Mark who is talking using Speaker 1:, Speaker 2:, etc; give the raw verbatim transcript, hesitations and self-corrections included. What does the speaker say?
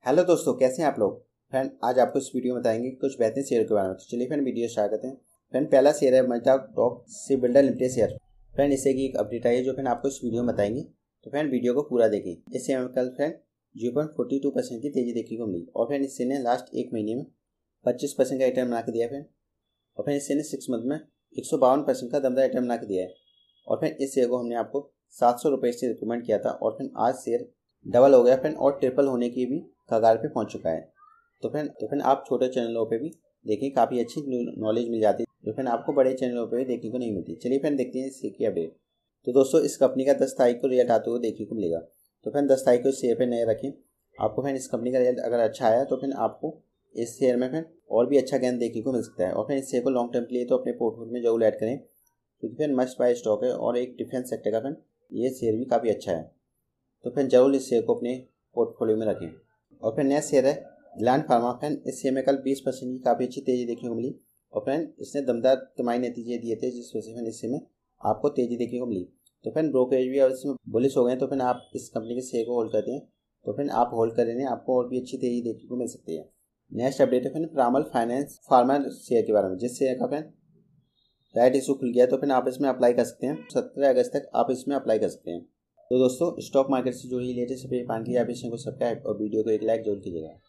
Speaker 1: Hello दोस्तों, कैसे हैं आप लोग। फ्रेंड आज आपको इस वीडियो में बताएंगे कुछ बेहतरीन शेयर के बारे में। तो चलिए फ्रेंड वीडियो स्टार्ट करते हैं। फ्रेंड पहला शेयर है मजदाक टॉप ship builder limited share. Friend इससे की एक अपडेट आई है जो फ्रेंड आपको इस वीडियो में बताएंगे। तो फ्रेंड वीडियो को पूरा देखें। इस शेयर में कल friend zero point forty two percent की तेजी देखने को मिली और फ्रेंड इस शेयर ने लास्ट एक महीने में पच्चीस परसेंट का रिटर्न बना के दिया फ्रेंड। और फ्रेंड इस शेयर ने सिक्स मंथ में एक सौ बावन परसेंट का दमदार रिटर्न बना के दिया है। और फ्रेंड इस शेयर को हमने आपको सात सौ रुपये से रिकमेंड किया था और फ्रेंड आज शेयर डबल हो गया फ्रेंड और ट्रिपल होने की भी कगार पे पहुंच चुका है। तो फ्रेंड तो फ्रेंड आप छोटे चैनलों पे भी देखिए, काफ़ी अच्छी नॉलेज मिल जाती है जो फ्रेंड आपको बड़े चैनलों पे भी देखने को नहीं मिलती। चलिए फ्रेंड देखते हैं इस शेयर की अपडेट। तो दोस्तों इस कंपनी का दस तारीख को रिजल्ट आते हुए देखने को मिलेगा। तो फ्रेंड दस तारीख को इस शेयर पे नए रखें। आपको फ्रेंड इस कंपनी का रिजल्ट अगर अच्छा आया तो फ्रेंड आपको इस शेयर में फ्रेंड और भी अच्छा गेन देखने को मिल सकता है। और फ्रेंड इस शेयर को लॉन्ग टर्म के लिए तो अपने पोर्टफोलियो में जरूर ऐड करें क्योंकि फ्रेंड मस्ट बाय स्टॉक है और एक डिफेंस सेक्टर का फ्रेंड ये शेयर भी काफ़ी अच्छा है। तो फ्रेंड जरूर इस शेयर को अपने पोर्टफोलियो में रखें। और फिर नेक्स्ट शेयर है ग्लैंड फार्मा। फ्रेंड इस शेयर में कल बीस परसेंट की काफ़ी अच्छी तेज़ी देखने को मिली और फ्रेंड इसने दमदार तिमाही नतीजे दिए थे जिस वजह से इस शेयर में आपको तेज़ी देखने को मिली। तो फ्रेंड ब्रोकरेज भी अब इसमें बुलिश हो गए हैं। तो फ्रेंड आप इस कंपनी के शेयर को होल्ड करते हैं तो फ्रेंड आप होल्ड करेंगे, आपको और भी अच्छी तेज़ी देखने को मिल सकती है। नेक्स्ट अपडेट है friend Piramal finance pharma share के बारे में, जिस शेयर का फ्रेंड राइट इशू खुल गया। तो फ्रेंड आप इसमें अप्लाई कर सकते हैं। सत्रह अगस्त तक आप इसमें अप्लाई कर सकते हैं। तो दोस्तों स्टॉक मार्केट से जुड़ी लेटेस्ट अपडेट पाने के लिए आप इस चैनल को सब्सक्राइब और वीडियो को एक लाइक जरूर कीजिएगा।